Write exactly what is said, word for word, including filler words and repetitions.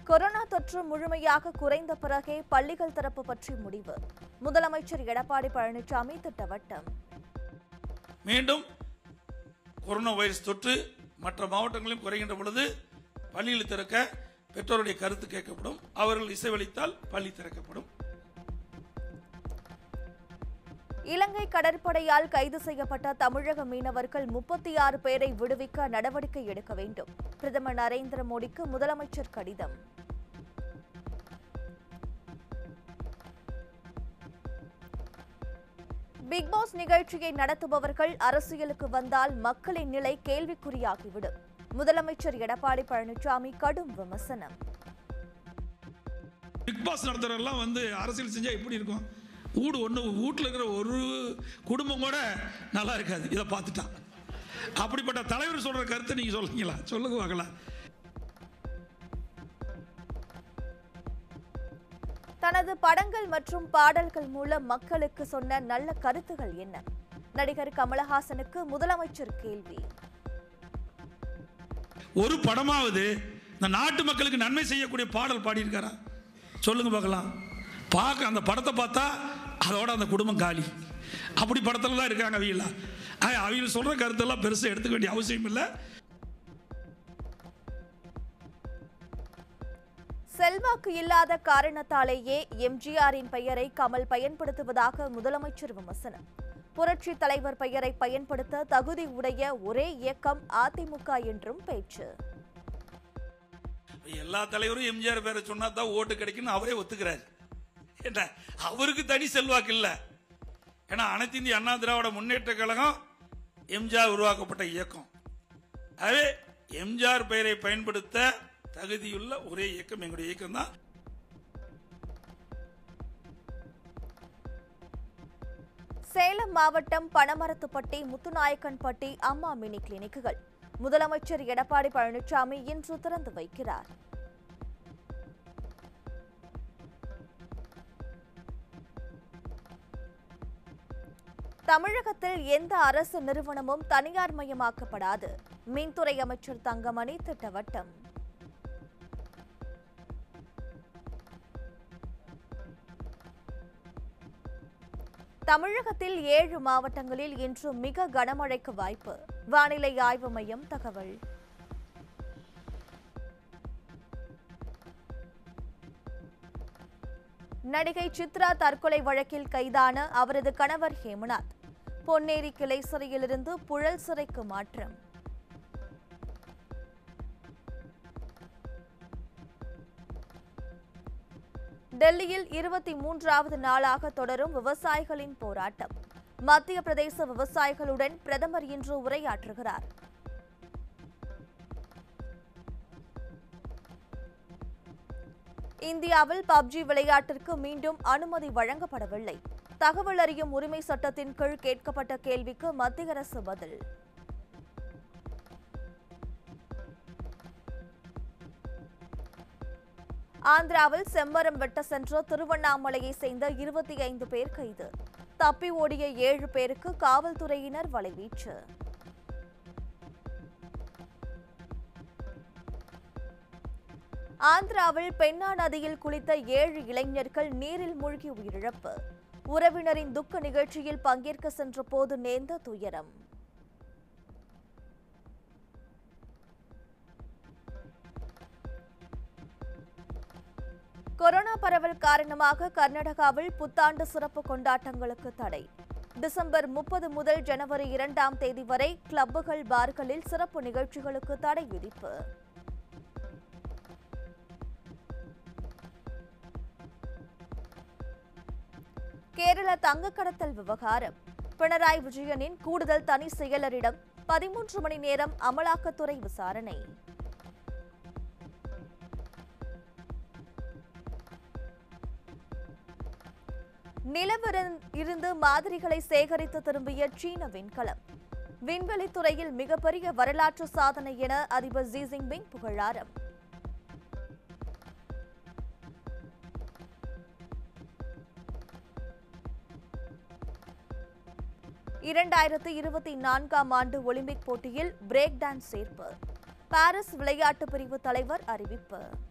Corona தொற்று முழுமையாக குறைந்த பிறகே பள்ளிகள் திறப்பு பற்றி முடிவு. முதலமைச்சர் எடப்பாடி பழனிசாமி திட்டவட்டம். மீண்டும் கொரோனா வைரஸ் தொற்று மற்ற மாவட்டங்களிலும் குறைகின்ற பொழுது பள்ளியில் திறக்க பெற்றோருடைய கருத்து கேட்கப்படும். அவர்கள் இசைவளித்தால் பள்ளி திறக்கப்படும். இலங்கை கடற்படையால் கைது செய்யப்பட்ட தமிழக மீனவர்கள் முப்பத்தி ஆறு பேரை விடுவிக்க நடவடிக்கை எடுக்க வேண்டும். பிரதமர் நரேந்திர மோடிக்கு முதலமைச்சர் கடிதம். பிக்பாஸ் நிகழ்ச்சியை நடத்துபவர்கள் அரசியலுக்கு வந்தால் மக்களின் நிலை கேள்விக்குறியாகிவிடும். முதலமைச்சர் எடப்பாடி பழனிசாமி கடும் விமர்சனம். பிக்பாஸ் நடத்துறவெல்லாம் வந்து அரசியல் செஞ்சா எப்படி இருக்கும்? வீடு ஒன்று வீட்டில் இருக்கிற ஒரு குடும்பம் கூட நல்லா இருக்காது. இதை பார்த்துட்டான். அப்படிப்பட்ட தலைவர் சொல்ற கருத்தை நீங்க சொல்லுங்களா? சொல்லுங்க பார்க்கலாம். தனது படங்கள் மற்றும் பாடல்கள் மூலம் மக்களுக்கு சொன்ன நல்ல கருத்துகள் என்ன? நடிகர் கமலஹாசனுக்கு முதலமைச்சர் கேள்வி. ஒரு படமாவது இந்த நாட்டு மக்களுக்கு நன்மை செய்யக்கூடிய பாடல் பாடியிருக்காரா? சொல்லுங்க பார்க்கலாம். பார்க்க அந்த படத்தை பார்த்தா அதோட அந்த குடும்பம் காலி. அப்படி படத்துல தான் இருக்காங்க அவியலா. அவங்க சொல்ற கருத்தெல்லாம் பெருசாக எடுத்துக்க வேண்டிய அவசியம் இல்லை. செல்வாக்கு இல்லாத காரணத்தாலேயே எம்ஜிஆரின் பெயரை கமல் பயன்படுத்துவதாக முதலமைச்சர் விமர்சனம். புரட்சி தலைவர் பெயரை பயன்படுத்த தகுதி உடைய ஒரே இயக்கம் அதிமுக என்றும் பேச்சு. எல்லா தலைவரும் எம்ஜிஆர் பேரை சொன்னா தான் ஓட்டு கிடைக்குன்னு அவரே ஒத்துக்கிறார். என்ன அவருக்கு தனி செல்வாக்கு இல்லை. ஏன்னா அனைத்து இந்திய அண்ணா திராவிட முன்னேற்ற கழகம் எம்ஜிஆர் உருவாக்கப்பட்ட இயக்கம். அதே எம்ஜிஆர் பெயரை பயன்படுத்த தகுதியுள்ள ஒரே இயக்கம் எங்களுடைய இயக்கம் தான். சேலம் மாவட்டம் பனமரத்துப்பட்டி, முத்துநாயக்கன்பட்டி அம்மா மினி கிளினிக்குகள் முதலமைச்சர் எடப்பாடி பழனிசாமி இன்று திறந்து வைக்கிறார். தமிழகத்தில் எந்த அரசு நிறுவனமும் தனியார் மயமாக்கப்படாது. மின்துறை அமைச்சர் தங்கமணி திட்டவட்டம். தமிழகத்தில் ஏழு மாவட்டங்களில் இன்று மிக கனமழைக்கு வாய்ப்பு. வானிலை ஆய்வு மையம் தகவல். நடிகை சித்ரா தற்கொலை வழக்கில் கைதான அவரது கணவர் ஹேமநாத் பொன்னேரி கிளை சிறையிலிருந்து புழல் சிறைக்கு மாற்றம். டெல்லியில் இருபத்தி மூன்றாவது நாளாக தொடரும் விவசாயிகளின் போராட்டம். மத்திய பிரதேச விவசாயிகளுடன் பிரதமர் இன்று உரையாற்றுகிறார். இந்தியாவில் பப்ஜி விளையாட்டிற்கு மீண்டும் அனுமதி வழங்கப்படவில்லை. தகவல் அறியும் உரிமை சட்டத்தின் கீழ் கேட்கப்பட்ட கேள்விக்கு மத்திய அரசு பதில். ஆந்திராவில் செம்மரம் வெட்ட சென்ற திருவண்ணாமலையை சேர்ந்த இருபத்தி ஐந்து பேர் கைது. தப்பி ஓடிய ஏழு பேருக்கு காவல்துறையினர் வலைவீச்சு. ஆந்திராவில் பெண்ணா நதியில் குளித்த ஏழு இளைஞர்கள் நீரில் மூழ்கி உயிரிழப்பு. உறவினரின் துக்க நிகழ்ச்சியில் பங்கேற்க சென்ற போது நேர்ந்த துயரம். கொரோனா பரவல் காரணமாக கர்நாடகாவில் புத்தாண்டு சிறப்பு கொண்டாட்டங்களுக்கு தடை. டிசம்பர் முப்பது முதல் ஜனவரி இரண்டாம் தேதி வரை கிளப்புகள், பார்களில் சிறப்பு நிகழ்ச்சிகளுக்கு தடை விதிப்பு. கேரள தங்க கடத்தல் விவகாரம். பினராயி விஜயனின் கூடுதல் தனி செயலரிடம் பதிமூன்று மணி நேரம் அமலாக்கத்துறை விசாரணை. நிலவில் இருந்து மாதிரிகளை சேகரித்து திரும்பிய சீன விண்கலம். விண்வெளித்துறையில் மிகப்பெரிய வரலாற்று சாதனை என அதிபர் ஜி ஜின்பிங் புகழாரம். இரண்டாயிரத்து இருபத்தி நான்காம் ஆண்டு ஒலிம்பிக் போட்டியில் பிரேக் டான்ஸ் சேர்ப்பு. பாரிஸ் விளையாட்டு பிரிவு தலைவர் அறிவிப்பு.